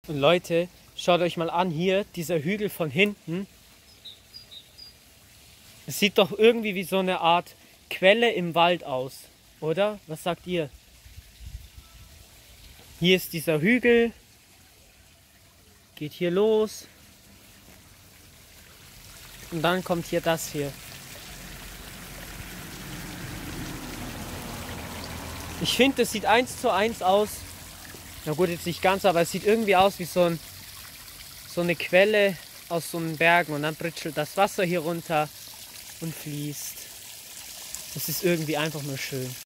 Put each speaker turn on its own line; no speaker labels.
Und Leute, schaut euch mal an hier, dieser Hügel von hinten. Es sieht doch irgendwie wie so eine Art Quelle im Wald aus, oder? Was sagt ihr? Hier ist dieser Hügel, geht hier los und dann kommt hier das hier. Ich finde, das sieht 1:1 aus. Na gut, jetzt nicht ganz, aber es sieht irgendwie aus wie so eine Quelle aus so einem Bergen und dann pritschelt das Wasser hier runter und fließt. Das ist irgendwie einfach nur schön.